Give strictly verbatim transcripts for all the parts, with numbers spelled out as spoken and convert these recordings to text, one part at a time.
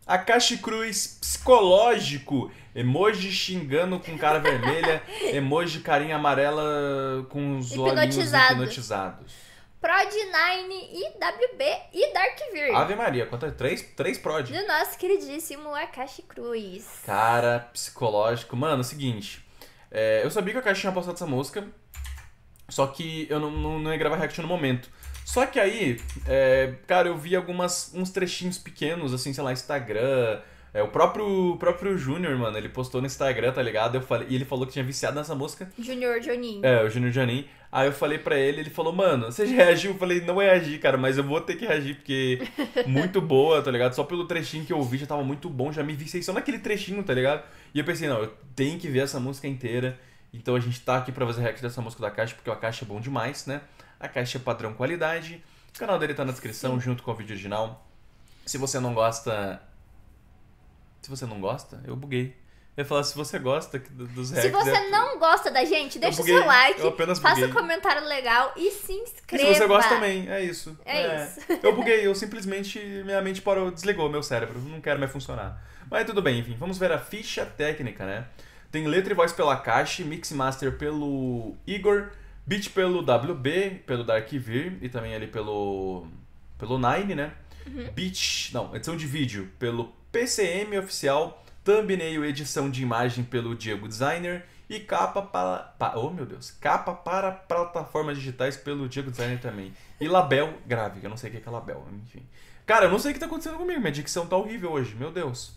Akashi Cruz, psicológico. Emoji xingando com cara vermelha. Emoji carinha amarela com os olhinhos Hipnotizado. hipnotizados. Prod nove e W B e Darkvir. Ave Maria, quanto é? Três, três prod. Do nosso queridíssimo Akashi Cruz. Cara, psicológico. Mano, é o seguinte. É, eu sabia que o Akashi tinha postado essa música. Só que eu não, não, não ia gravar react no momento. Só que aí, é, cara, eu vi algumas, uns trechinhos pequenos, assim, sei lá, Instagram. É, o próprio, o próprio Júnior, mano, ele postou no Instagram, tá ligado? Eu falei, e ele falou que tinha viciado nessa música. Junior Jonin. É, o Júnior Jonin. Aí eu falei pra ele, ele falou, mano, você já reagiu? Eu falei, não reagi, cara, mas eu vou ter que reagir, porque muito boa, tá ligado? Só pelo trechinho que eu vi já tava muito bom, já me viciei só naquele trechinho, tá ligado? E eu pensei, não, eu tenho que ver essa música inteira. Então a gente tá aqui pra fazer react dessa música da Akashi, porque o Akashi é bom demais, né? A Akashi é padrão qualidade. O canal dele tá na descrição, junto com o vídeo original. Se você não gosta... Se você não gosta, eu buguei. Eu ia falar, se você gosta dos reacts... Se você é... não gosta da gente, deixa o buguei, seu like, eu apenas faça buguei. um comentário legal e se E inscreva. se você gosta também, é isso. É isso. Eu buguei, eu simplesmente... Minha mente parou, desligou meu cérebro. Não quero mais funcionar. Mas tudo bem, enfim. Vamos ver a ficha técnica, né? Tem letra e voz pela Akashi, mix e master pelo Igor, beat pelo W B, pelo Darkvir e também ali pelo pelo Nine, né? Uhum. Beat, não, edição de vídeo pelo P C M oficial, thumbnail e edição de imagem pelo Diego Designer e capa para, pa, oh meu Deus, capa para plataformas digitais pelo Diego Designer também. E label gráfica, eu não sei o que é label, enfim. Cara, eu não sei o que tá acontecendo comigo, minha dicção tá horrível hoje, meu Deus.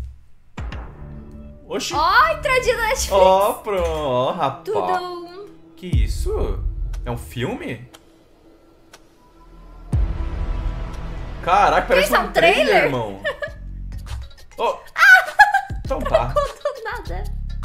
Oxi. Ó, oh, entradinha da Netflix. Ó, oh, pronto, oh, rapaz. Tudo. Que isso? É um filme? Caraca, parece um, um trailer, trailer, irmão. Oh. Então tá. Não contou nada.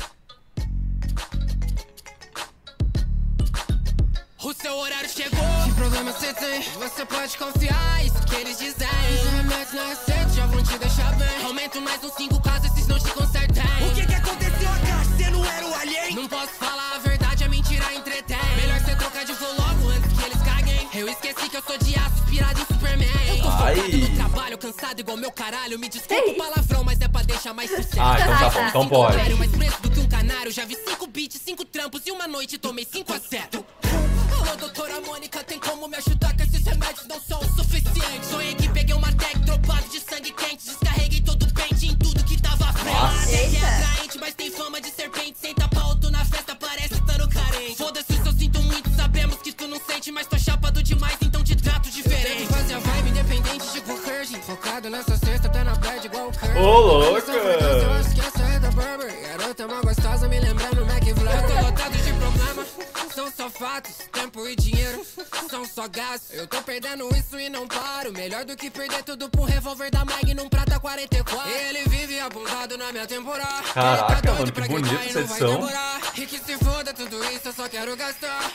O seu horário chegou. Que problema você tem? Você pode confiar. Isso que eles dizem. Os remédios na receita já vão te deixar bem. Aumento mais uns cinco casos, esses não te consertem. O que que aconteceu, Akashi? Você não era o alien? Não posso falar a verdade, a mentira entretém. Melhor você trocar de flow logo antes que eles caguem. Eu esqueci que eu sou de aço, inspirado em Superman. Eu tô focado no trabalho, cansado igual meu caralho. Me desculpa o palavrão, mas é pra deixar mais sincero. Ah, então tá bom, então pode. Mais preço do que um canário. Já vi cinco beats, cinco trampos e uma noite tomei cinco a zero. Alô, doutora Mônica, tem como me ajudar? Que esses remédios não são o suficiente. Sonhei que peguei uma tag dropado de sangue quente. Descarreguei todo o pente em tudo que tava frente. Até que é atraente, mas tem fama de serpente. Senta pau, alto na festa, parece estando carente. Foda-se se eu sinto muito, sabemos que tu não sente. Mas tô chapado demais, então te trato diferente. Tento fazer a vibe independente, tipo Kurge. Focado nessa cesta, até na bad igual o Kurge. Ô, louca! Eu acho que essa é da Burberry. Garota uma gostosa, me lembrando McFly. Eu tô lotado de problema, são só fatos. Tempo e dinheiro são só gastos. Eu tô perdendo isso e não paro. Melhor do que perder tudo pro revólver da Magnum prata quarenta e quatro. Ele vive apontado na minha temporada. Caraca, tá mano, que bonita essa edição. E que se foda tudo isso, eu só quero gastar.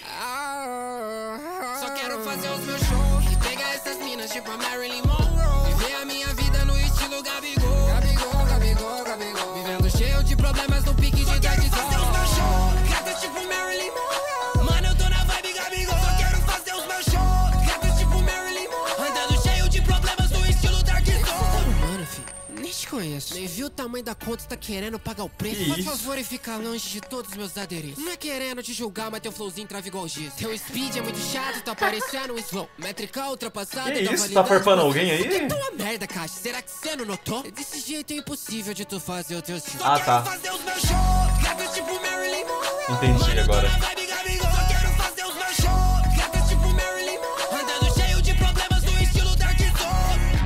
Ah, só quero fazer os meus shows. E pegar essas minas tipo a Marilyn Monroe. Viver a minha vida no estilo Gabigol. Gabigol, Gabigol, Gabigol. Vivendo cheio de problemas no pique de Dark Zone. Só quero fazer os meus shows. Gato tipo Marilyn Monroe. Mano, eu tô na vibe Gabigol. Só quero fazer os meus shows. Gato tipo Marilyn Monroe. Andando cheio de problemas no estilo Dark Zone. Mano, filho, nem te conheço. Nem viu o tamanho da conta, tá querendo pagar o preço. Faz favor e fica longe de todos os meus adereços. Não é querendo te julgar, mas teu flowzinho trava igual giz. Teu speed é muito chato, tá parecendo um slow. Métrica ultrapassada. Que isso? Tá farpando alguém aí? Que tua merda, Akashi. Será que você não notou? Desse jeito é impossível de tu fazer o teu estilo. Ah, tá. Fazer os meus shows. Gato tipo Marilyn Monroe. Entendi agora. Só quero fazer os meus shows. Gato tipo Marilyn Monroe. Andando cheio de problemas no estilo Dark Zone.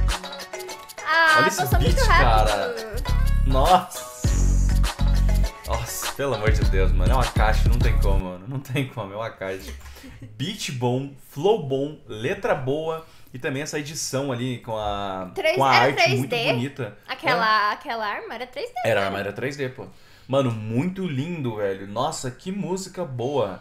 Ah, olha esse passou beat, muito cara. rápido. Nossa. Nossa, pelo amor de Deus, mano. É uma caixa, não tem como, mano. Não tem como, é uma caixa. Beat bom, flow bom, letra boa. E também essa edição ali com a, três, com a era arte três D? muito bonita. Aquela, aquela arma era três D. Era, né? arma era três D, pô. Mano, muito lindo, velho. Nossa, que música boa.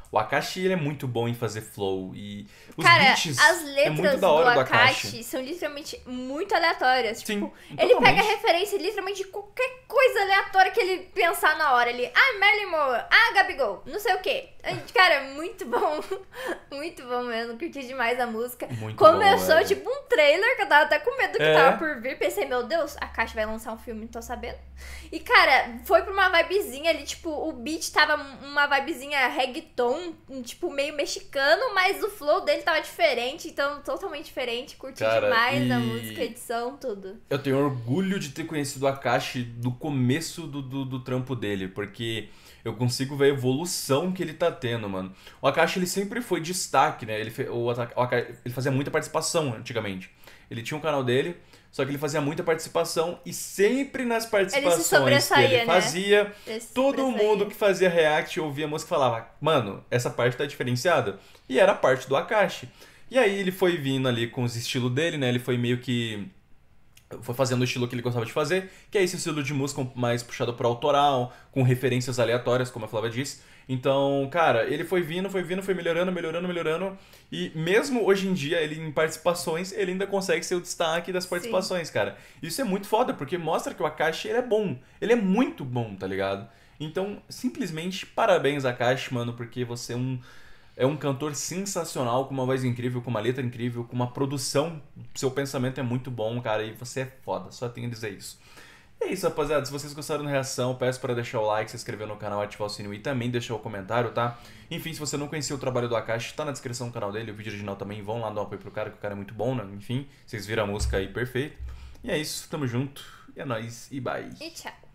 O Akashi, ele é muito bom em fazer flow e os Cara, beats as é letras muito da do hora do Akashi, Akashi. são literalmente muito aleatórias. Sim, Tipo, ele totalmente. pega referência literalmente de qualquer coisa aleatória que ele pensar na hora. Ele, ah, Marilyn Monroe, ah, Gabigol, não sei o quê. Cara, muito bom. Muito bom mesmo, curti demais a música. Muito Começou bom, é. tipo um trailer que eu tava até com medo do que É. tava por vir. Pensei, meu Deus, a Akashi vai lançar um filme, não tô sabendo. E cara, foi pra uma vibezinha ali, tipo, o beat tava uma vibezinha reggaeton, tipo, meio mexicano, mas o flow dele tava diferente, então totalmente diferente. Curti Cara, demais e- a música, a edição, tudo. Eu tenho orgulho de ter conhecido o Akashi do começo do, do, do trampo dele, porque eu consigo ver a evolução que ele tá tendo, mano. O Akashi, ele sempre foi destaque, né? Ele, fe- o, Ata- o Aka- ele fazia muita participação antigamente. Ele tinha um canal dele, só que ele fazia muita participação e sempre nas participações que sobressaía, ele né? fazia, Esse todo sobressaía. mundo que fazia react ouvia a música e falava, mano, essa parte tá diferenciada. E era a parte do Akashi. E aí ele foi vindo ali com os estilos dele, né? Ele foi meio que... foi fazendo o estilo que ele gostava de fazer, que é esse estilo de música mais puxado pro autoral, com referências aleatórias, como a Flávia disse. Então, cara, ele foi vindo, foi vindo, foi melhorando, melhorando, melhorando. E mesmo hoje em dia, ele em participações, ele ainda consegue ser o destaque das participações, cara. Isso é muito foda, porque mostra que o Akashi, ele é bom. Ele é muito bom, tá ligado? Então, simplesmente, parabéns, Akashi, mano, porque você é um... é um cantor sensacional, com uma voz incrível, com uma letra incrível, com uma produção. Seu pensamento é muito bom, cara, e você é foda. Só tenho a dizer isso. E é isso, rapaziada. Se vocês gostaram da reação, peço para deixar o like, se inscrever no canal, ativar o sininho e também deixar o comentário, tá? Enfim, se você não conhecia o trabalho do Akashi, tá na descrição do canal dele, o vídeo original também. Vão lá dar um apoio pro cara, que o cara é muito bom, né? Enfim, vocês viram a música aí, perfeito. E é isso, tamo junto. E é nóis, e bye. E tchau.